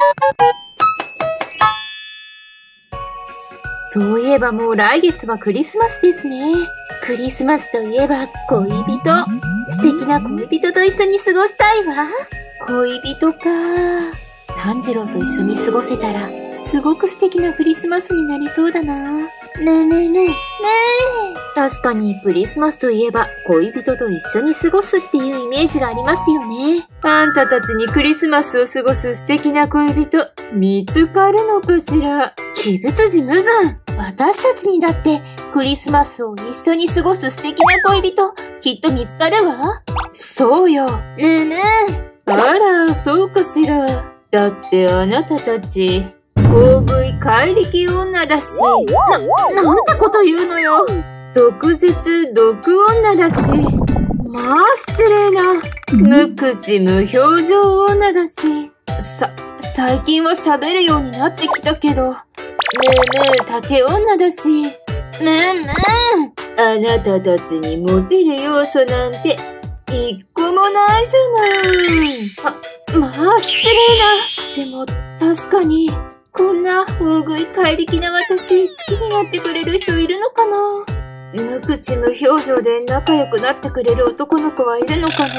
そういえばもう来月はクリスマスですね。クリスマスといえば恋人。素敵な恋人と一緒に過ごしたいわ。恋人か。炭治郎と一緒に過ごせたら、すごく素敵なクリスマスになりそうだな。ねえねえねえねえ。確かにクリスマスといえば恋人と一緒に過ごすっていうイメージがありますよね。あんたたちにクリスマスを過ごす素敵な恋人、見つかるのかしら。鬼物寺無惨。私たちにだってクリスマスを一緒に過ごす素敵な恋人、きっと見つかるわ。そうよ。ねえねえ。あら、そうかしら。だってあなたたち、大食い怪力女だし。なんてこと言うのよ。毒舌毒女だし。まあ失礼な。無口無表情女だし。最近は喋るようになってきたけど。ねえねえ、竹女だし。ねえねえ。あなたたちにモテる要素なんて、一個もないじゃない。まあ失礼な。でも確かに、こんな大食い怪力な私、好きになってくれる人いるのかな？無口無表情で仲良くなってくれる男の子はいるのかな？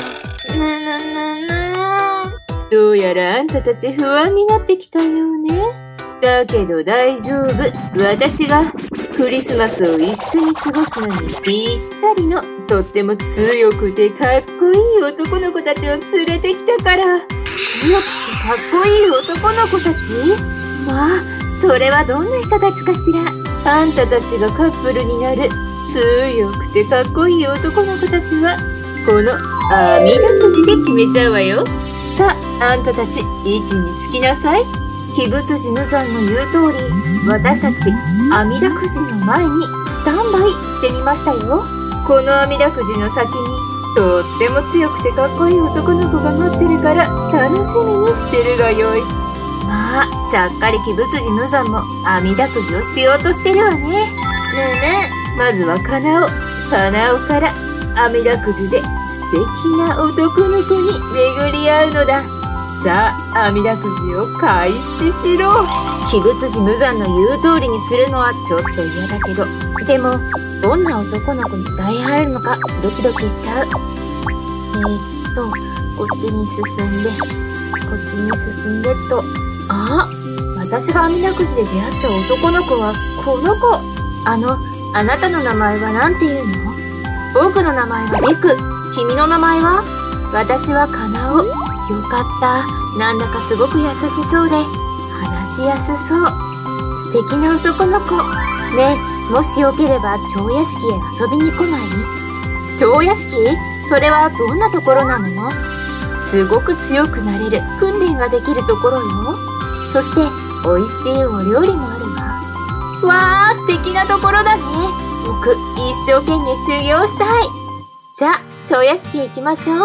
どうやらあんたたち不安になってきたようね。だけど大丈夫。私がクリスマスを一緒に過ごすのにぴったりのとっても強くてかっこいい男の子たちを連れてきたから。強くてかっこいい男の子たち？まあ、それはどんな人たちかしら。あんたたちがカップルになる強くてかっこいい男の子たちは、このあみだくじで決めちゃうわよ。さあ、あんたたち、位置につきなさい。鬼物寺無惨の言う通り、私たち、あみだくじの前にスタンバイしてみましたよ。このあみだくじの先に、とっても強くてかっこいい男の子が待ってるから、楽しみにしてるがよい。まあ、ちゃっかり鬼物寺無惨もあみだくじをしようとしてるわね。ねえねえ、まずはかなおからあみだくじで素敵な男の子に巡り合うのだ。さあ、あみだくじを開始しろ。鬼物寺無惨の言う通りにするのはちょっと嫌だけど、でもどんな男の子に出会えるのかドキドキしちゃう。こっちに進んで、こっちに進んでと。あ、私があみだくじで出会った男の子はこの子。あなたの名前はなんていうの？僕の名前はデク。君の名前は？私はカナオ。よかった。なんだかすごく優しそうで、話しやすそう。素敵な男の子。ねえ、もしよければ蝶屋敷へ遊びに来ない？蝶屋敷？それはどんなところなの？すごく強くなれる訓練ができるところよ。そして美味しいお料理もあるわ。わー、素敵なところだね。僕、一生懸命修行したい。じゃあ、蝶屋敷へ行きましょう。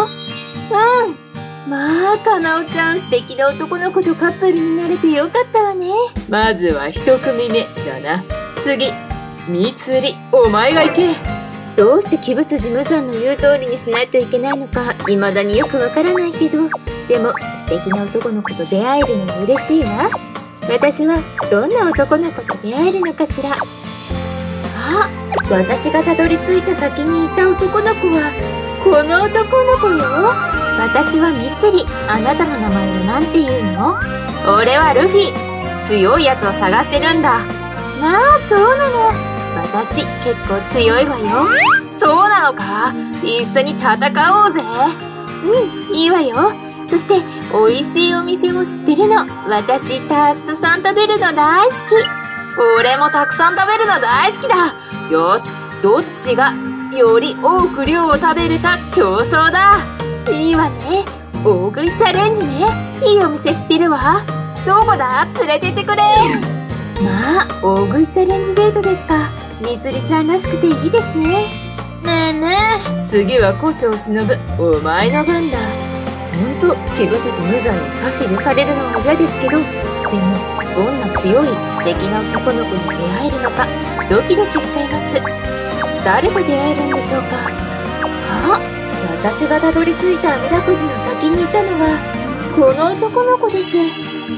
まあ、かなおちゃん、素敵な男の子とカップルになれてよかったわね。まずは一組目だな。次、みつり、お前が行け。どうして鬼物寺無惨の言う通りにしないといけないのか、未だによくわからないけど、でも素敵な男の子と出会えるのも嬉しいわ。私はどんな男の子と出会えるのかしら。あ、私がたどり着いた先にいた男の子はこの男の子よ。私はみつり。あなたの名前はなんて言うの？俺はルフィ。強いやつを探してるんだ。まあそうなの。私結構強いわよ。そうなのか？一緒に戦おうぜ。うん、いいわよ。そして美味しいお店も知ってるの。私たくさん食べるの大好き。俺もたくさん食べるの大好きだ。よし、どっちがより多く量を食べるか競争だ。いいわね。大食いチャレンジね。いいお店知ってるわ。どこだ？連れてってくれ。まあ、大食いチャレンジデートですか。みつりちゃんらしくていいですね。ねえねえ。次は胡蝶忍、お前の番だ。ほんと、鬼物寺無惨に指図されるのは嫌ですけど、でも、どんな強い素敵な男の子に出会えるのか、ドキドキしちゃいます。誰と出会えるんでしょうか。あ、私がたどり着いたあみだくじの先にいたのは、この男の子です。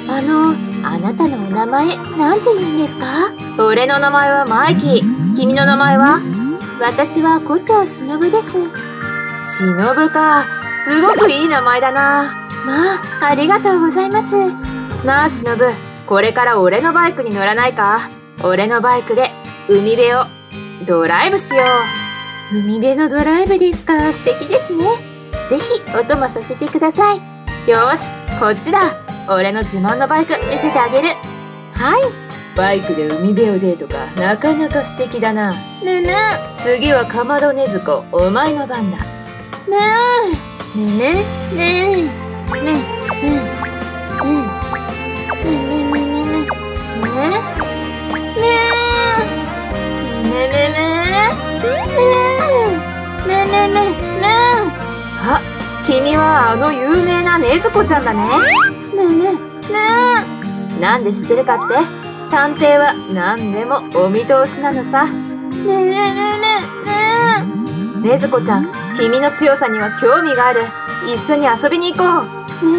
あなたのお名前、なんて言うんですか？俺の名前はマイキー。君の名前は？私は胡蝶忍です。忍か。すごくいい名前だな。まあ、ありがとうございます。なあ、忍。これから俺のバイクに乗らないか？俺のバイクで海辺をドライブしよう。海辺のドライブですか？素敵ですね。ぜひお供させてください。よーし、こっちだ。俺の自慢のバイク見せてあげる。はい。バイクで海辺をデートか。なかなか素敵だな。むむ。次はかまどねずこ、お前の番だ。むむむむむむあ、君はあの有名なねずこちゃんだね。なんで知ってるかって？探偵は何でもお見通しなのさ。ねずこちゃん、君の強さには興味がある。一緒に遊びに行こう。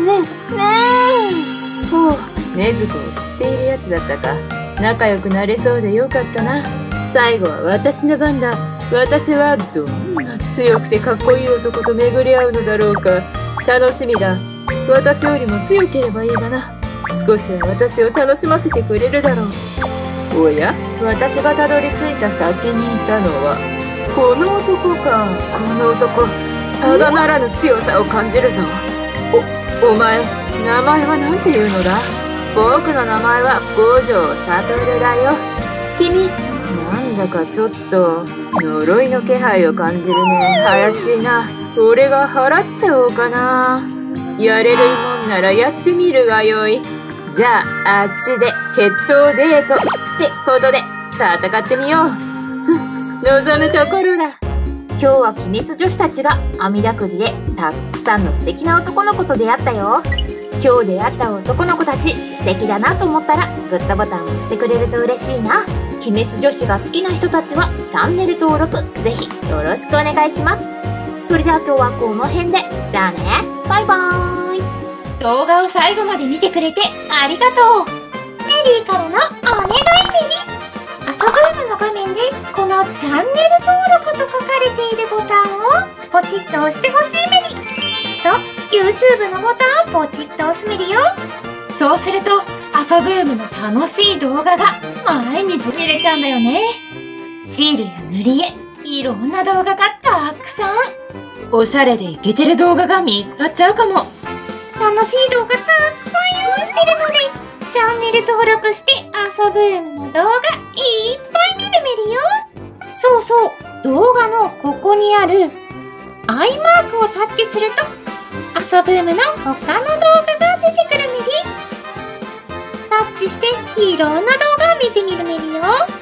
ほう、ねずこを知っているやつだったか。仲良くなれそうでよかったな。最後は私の番だ。私はどんな強くてかっこいい男と巡り合うのだろうか。楽しみだ。私よりも強ければいいがな。少しは私を楽しませてくれるだろう。おや、私がたどり着いた先にいたのはこの男か。この男、ただならぬ強さを感じるぞ。お前、名前は何て言うのだ？僕の名前は五条悟だよ。君、なんだかちょっと呪いの気配を感じるね。怪しいな。俺が払っちゃおうかな。やれるもんならやってみるがよい。じゃあ、あっちで決闘デートってことで戦ってみよう。望むところだ。今日は鬼滅女子たちがあみだくじでたくさんの素敵な男の子と出会ったよ。今日出会った男の子たち素敵だなと思ったらグッドボタンを押してくれると嬉しいな。鬼滅女子が好きな人たちはチャンネル登録ぜひよろしくお願いします。それじゃあ今日はこの辺で。じゃあね、バイバーイ。動画を最後まで見てくれてありがとう。メリーからのお願いメリ。遊ぶームの画面でこのチャンネル登録と書かれているボタンをポチッと押してほしいメリ。そう、YouTube のボタンをポチッと押すメリよ。そうすると遊ぶームの楽しい動画が毎日見れちゃうんだよね。シールや塗り絵、いろんな動画がたくさん。おしゃれでイケてる動画が見つかっちゃうかも。楽しい動画たくさん用意してるので、チャンネル登録して遊ぶームの動画いっぱい見るメリよ。そうそう、動画のここにあるアイマークをタッチすると遊ぶームの他の動画が出てくるメリ。タッチしていろんな動画を見てみるメリよ。